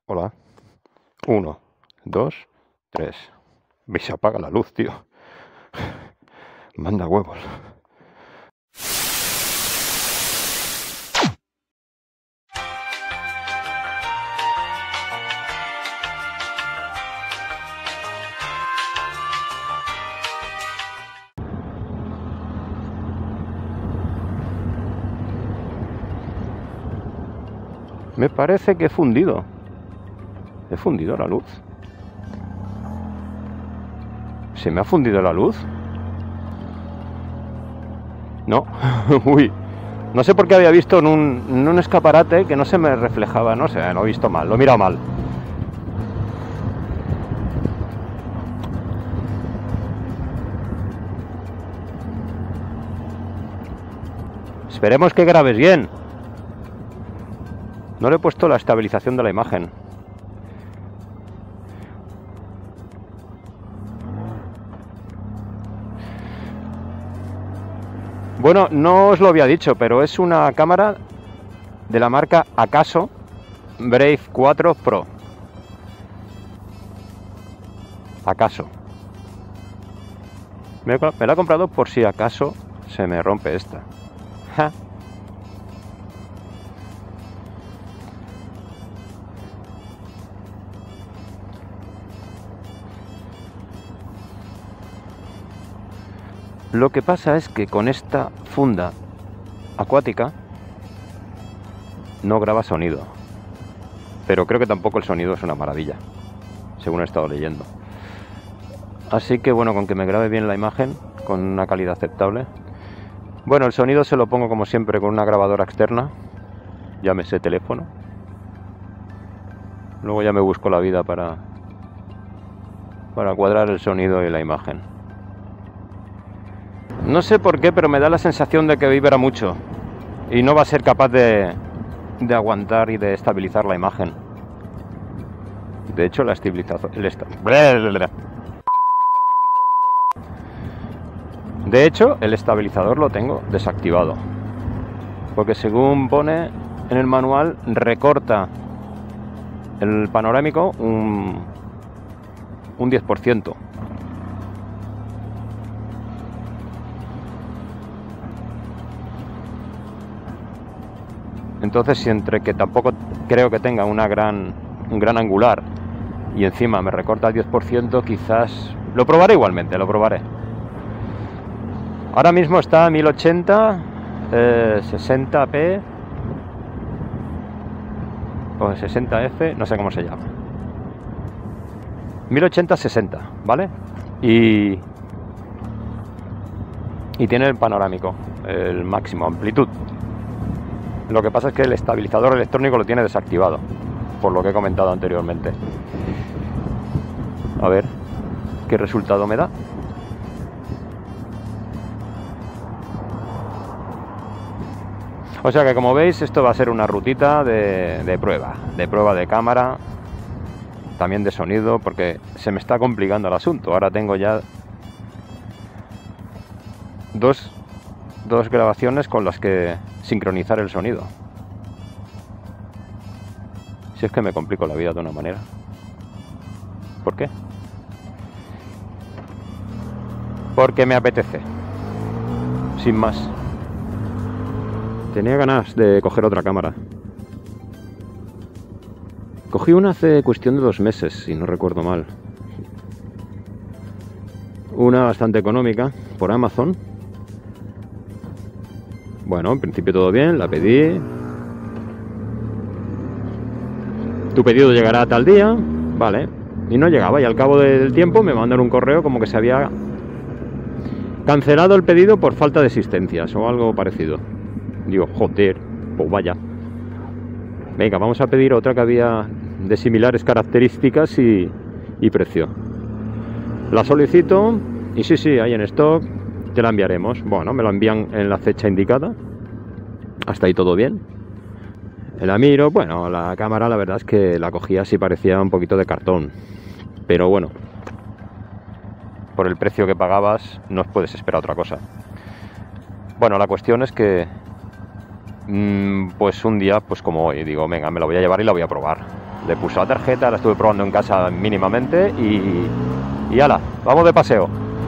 Hola. 1, 2, 3. Y se apaga la luz, tío. Manda huevos. Me parece que he fundido. He fundido la luz. ¿Se me ha fundido la luz? No. Uy. No sé por qué había visto en un escaparate que no se me reflejaba. No sé, lo he visto mal, lo he mirado mal. Esperemos que grabes bien. No le he puesto la estabilización de la imagen. Bueno, no os lo había dicho, pero es una cámara de la marca Acaso Brave 4 Pro. Acaso. Me la he comprado por si acaso se me rompe esta. Ja. Lo que pasa es que con esta funda acuática no graba sonido, pero creo que tampoco el sonido es una maravilla, según he estado leyendo. Así que bueno, con que me grabe bien la imagen con una calidad aceptable. Bueno, el sonido se lo pongo como siempre con una grabadora externa, llámese teléfono. Luego ya me busco la vida para cuadrar el sonido y la imagen. No sé por qué, pero me da la sensación de que vibra mucho y no va a ser capaz de aguantar y de estabilizar la imagen. De hecho, la estabilización... De hecho, el estabilizador lo tengo desactivado, porque según pone en el manual, recorta el panorámico un 10%. Entonces, si entre que tampoco creo que tenga un gran angular y encima me recorta el 10%, quizás... Lo probaré igualmente, lo probaré. Ahora mismo está a 1080, 60p o 60f, no sé cómo se llama. 1080-60, ¿vale? Y tiene el panorámico, el máximo, amplitud. Lo que pasa es que el estabilizador electrónico lo tiene desactivado, por lo que he comentado anteriormente. A ver qué resultado me da. O sea que, como veis, esto va a ser una rutita de prueba de cámara, también de sonido, porque se me está complicando el asunto. Ahora tengo ya dos grabaciones con las que sincronizar el sonido. Si es que me complico la vida de una manera. ¿Por qué? Porque me apetece. Sin más. Tenía ganas de coger otra cámara. Cogí una hace cuestión de 2 meses, si no recuerdo mal. Una bastante económica, por Amazon. Bueno, en principio todo bien, la pedí. Tu pedido llegará a tal día, vale. Y no llegaba, y al cabo del tiempo me mandaron un correo como que se había cancelado el pedido por falta de existencias o algo parecido. Digo, joder, pues vaya. Venga, vamos a pedir otra que había de similares características y precio. La solicito y sí, hay en stock, te la enviaremos. Bueno, me la envían en la fecha indicada. Hasta ahí todo bien. La miro, bueno, la cámara la verdad es que la cogía así, parecía un poquito de cartón. Pero bueno, por el precio que pagabas no puedes esperar otra cosa. Bueno, la cuestión es que pues un día, pues como hoy, digo, venga, me la voy a llevar y la voy a probar. Le puse la tarjeta, la estuve probando en casa mínimamente y ala, vamos de paseo.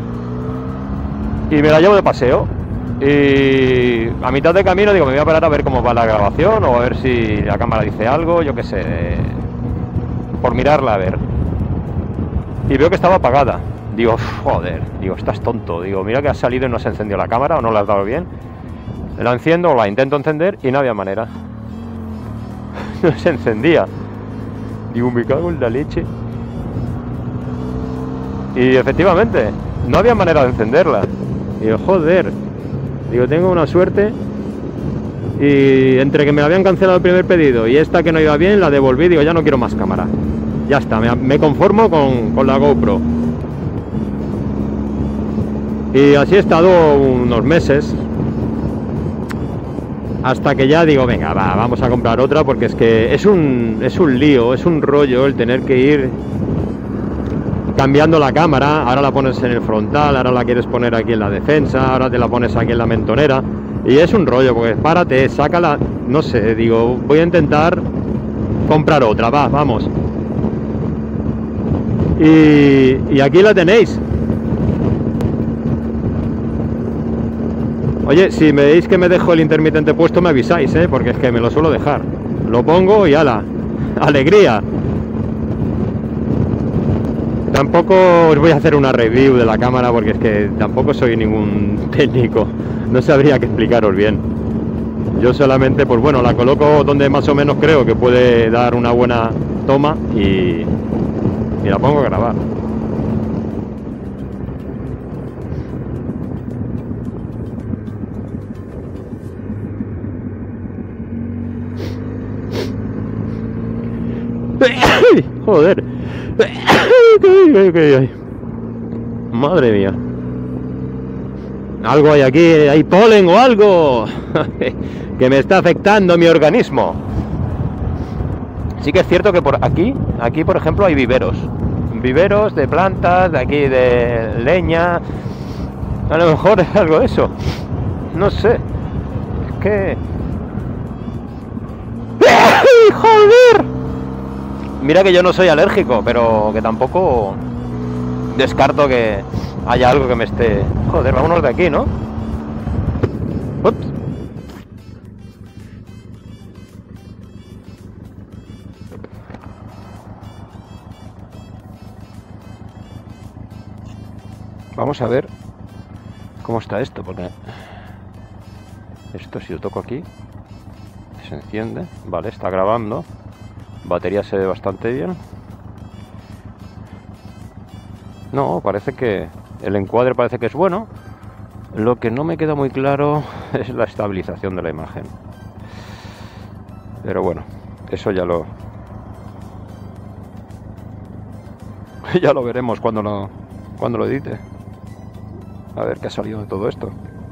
Y me la llevo de paseo. Y a mitad de camino digo, me voy a parar a ver cómo va la grabación o a ver si la cámara dice algo, yo qué sé, por mirarla a ver. Y veo que estaba apagada. Digo, joder, digo, estás tonto. Digo, mira que has salido y no se encendió la cámara o no la has dado bien. La enciendo o la intento encender y no había manera. No se encendía. Digo, me cago en la leche. Y efectivamente, no había manera de encenderla. Digo, joder. Digo, tengo una suerte. Y entre que me habían cancelado el primer pedido y esta que no iba bien, la devolví. Digo, ya no quiero más cámara. Ya está, me conformo con la GoPro. Y así he estado unos meses. Hasta que ya digo, venga, va, vamos a comprar otra. Porque es que es un lío, es un rollo el tener que ir cambiando la cámara. Ahora la pones en el frontal, ahora la quieres poner aquí en la defensa, ahora te la pones aquí en la mentonera. Y es un rollo, porque párate, sácala. No sé, digo, voy a intentar comprar otra, vamos. Y aquí la tenéis. Oye, si me veis que me dejo el intermitente puesto, me avisáis, porque es que me lo suelo dejar. Lo pongo y ala, alegría. Tampoco os voy a hacer una review de la cámara porque es que tampoco soy ningún técnico. No sabría qué explicaros bien. Yo solamente, pues bueno, la coloco donde más o menos creo que puede dar una buena toma y la pongo a grabar. Joder. Madre mía. Algo hay aquí, hay polen o algo que me está afectando mi organismo. Sí que es cierto que por aquí por ejemplo hay viveros de plantas, de aquí de leña. A lo mejor es algo de eso. No sé. Es que... ¡Joder! Mira que yo no soy alérgico, pero que tampoco descarto que haya algo que me esté... Joder, vámonos de aquí, ¿no? Ups. Vamos a ver cómo está esto, porque esto si lo toco aquí se enciende. Vale, está grabando. Batería se ve bastante bien. No, parece que el encuadre parece que es bueno. Lo que no me queda muy claro es la estabilización de la imagen. Pero bueno, eso ya lo veremos cuando lo edite. A ver qué ha salido de todo esto.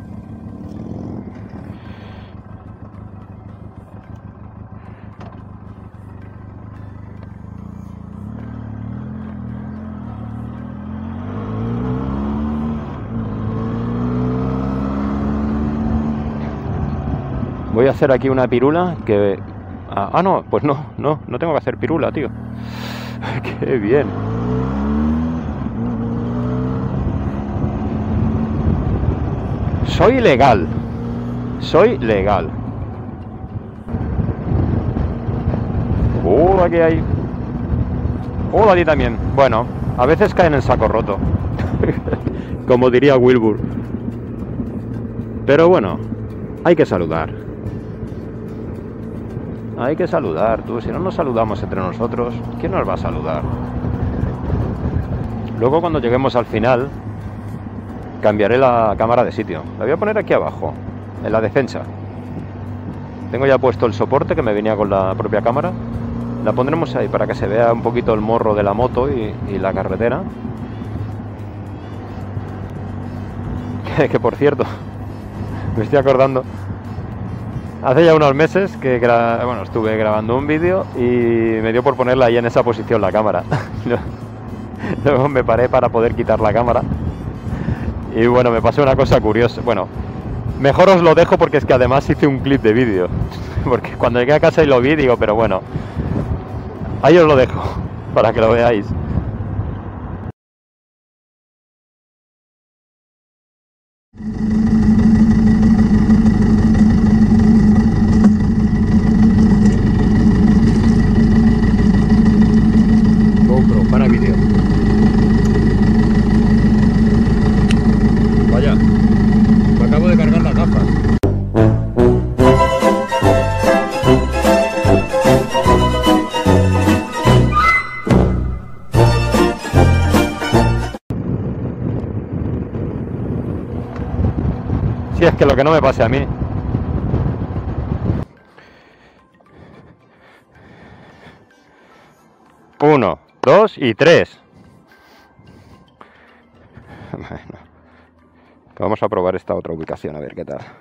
Voy a hacer aquí una pirula que... Ah, no, pues no tengo que hacer pirula, tío. Qué bien. Soy legal. Aquí hay... Hola, a ti también. Bueno, a veces caen en saco roto. Como diría Wilbur. Pero bueno, hay que saludar. Hay que saludar, tú. Si no nos saludamos entre nosotros, ¿quién nos va a saludar? Luego, cuando lleguemos al final, cambiaré la cámara de sitio. La voy a poner aquí abajo, en la defensa. Tengo ya puesto el soporte que me venía con la propia cámara. La pondremos ahí para que se vea un poquito el morro de la moto y la carretera. Que por cierto, me estoy acordando. Hace ya unos meses que estuve grabando un vídeo y me dio por ponerla ahí en esa posición la cámara. Luego me paré para poder quitar la cámara. Y bueno, me pasó una cosa curiosa. Bueno, mejor os lo dejo porque es que además hice un clip de vídeo. Porque cuando llegué a casa y lo vi, digo, pero bueno. Ahí os lo dejo, para que lo veáis. GoPro para vídeo. Vaya, me acabo de cargar las gafas. Si es que lo que no me pase a mí. Uno, dos y tres. Bueno, vamos a probar esta otra ubicación, a ver qué tal.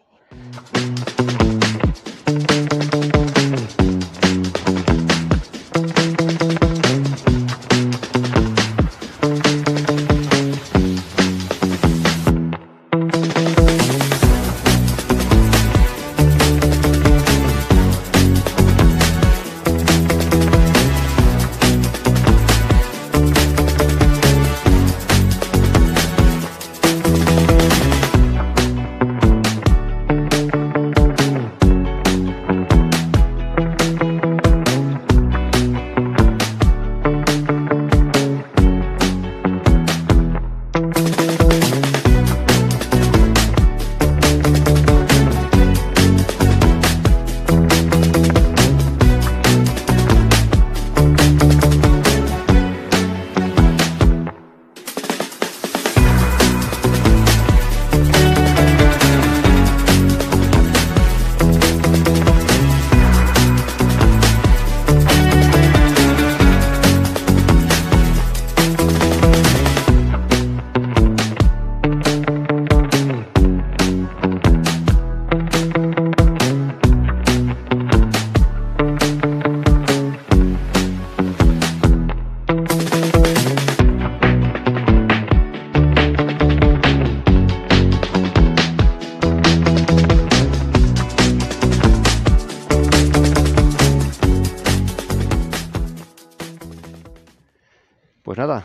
Pues nada,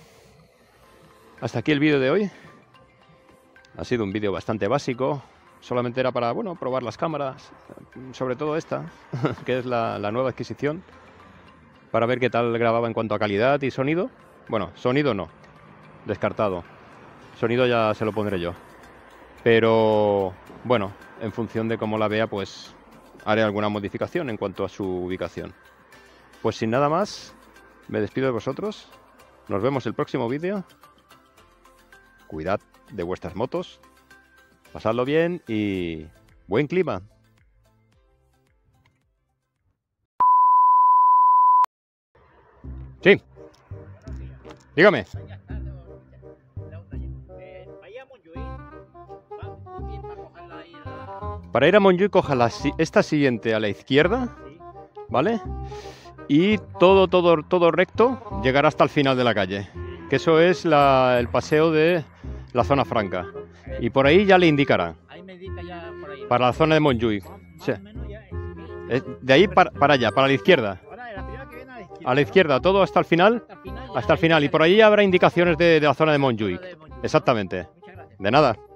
hasta aquí el vídeo de hoy. Ha sido un vídeo bastante básico, solamente era para, bueno, probar las cámaras, sobre todo esta, que es la nueva adquisición, para ver qué tal grababa en cuanto a calidad y sonido. Bueno, sonido no, descartado, sonido ya se lo pondré yo, pero bueno, en función de cómo la vea, pues haré alguna modificación en cuanto a su ubicación. Pues sin nada más, me despido de vosotros. Nos vemos el próximo vídeo. Cuidad de vuestras motos. Pasadlo bien y buen clima. Sí. Dígame. Para ir a Montjuïc, coja esta siguiente a la izquierda, ¿vale? Y todo recto, llegar hasta el final de la calle, que eso es el paseo de la zona franca, y por ahí ya le indicará para la zona de Montjuïc. Sí. De ahí para allá, para la izquierda, a la izquierda, todo hasta el final, y por ahí habrá indicaciones de la zona de Montjuïc. Exactamente. De nada.